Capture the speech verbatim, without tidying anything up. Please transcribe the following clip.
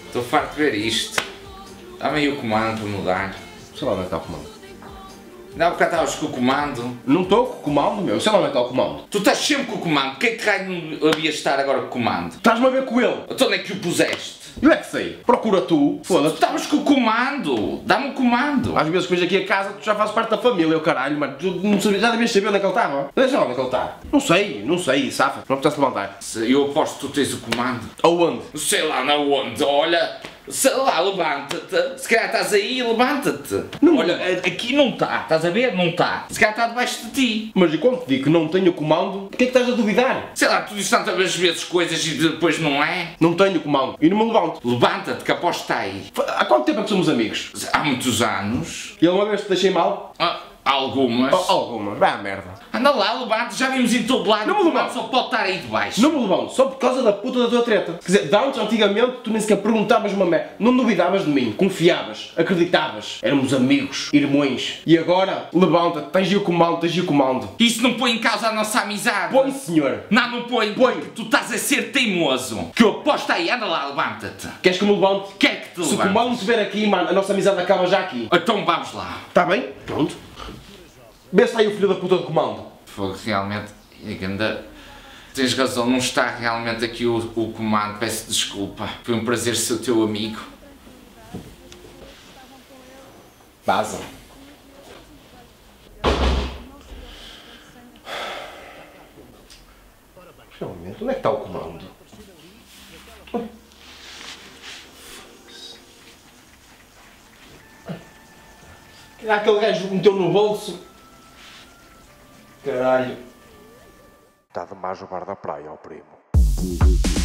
Estou farto de ver isto. Dá-me aí o comando para mudar. Sei lá onde é que está o comando. Ainda há bocado estavas com o comando. Não estou com o comando, meu. Sei lá onde é que está o comando. Tu estás sempre com o comando. Quem que raio não havia estar agora com o comando? Estás-me a ver com ele. Então onde é que o puseste? Eu é que sei. Procura tu. Tu Foda-se. estavas com o comando. Dá-me o comando. Às vezes que vens aqui a casa, tu já fazes parte da família, eu caralho, mano. Tu não sabias, já devias saber onde é que ele estava. Deixa lá onde é que ele está. Não sei, não sei, safa. Não apetece levantar. Eu aposto que tu tens o comando. Aonde? Sei lá na onde. Olha. Sei lá, levanta-te. Se calhar estás aí, levanta-te. Olha, aqui não está. Estás a ver? Não está. Se calhar está debaixo de ti. Mas e quando te digo que não tenho comando, porquê é que estás a duvidar? Sei lá, tu dizes tantas vezes coisas e depois não é. Não tenho comando. E não me levanto. Levanta-te, que aposto está aí. Há quanto tempo é que somos amigos? Há muitos anos. E uma vez te deixei mal? Ah, algumas. Oh, algumas. Vai à merda. Anda lá, levanta, já vimos em todo lado. Não me o comando levanto. só pode estar aí debaixo. Não me levanto, só por causa da puta da tua treta. Quer dizer, de antes, antigamente, tu nem sequer perguntavas uma merda. Não duvidavas de mim, confiavas, acreditavas. Éramos amigos, irmãos. E agora, levanta-te, tens aí o comando, tens aí o comando. Isso não põe em causa a nossa amizade. Põe, senhor. Não, não põe. Põe. Tu estás a ser teimoso. Que eu aposto aí, anda lá, levanta-te. Queres que eu me levante? Quer que te Se o levante? comando não estiver aqui, mano, a nossa amizade acaba já aqui. Então vamos lá. Está bem? Pronto. Vê se está aí o filho da puta do comando. Fogo, realmente, ainda tens razão, não está realmente aqui o, o comando, peço desculpa. Foi um prazer ser o teu amigo. Vaza. Realmente, onde é que está o comando? Aquele gajo meteu no bolso. Caralho. Está demais o bar da praia, ó primo.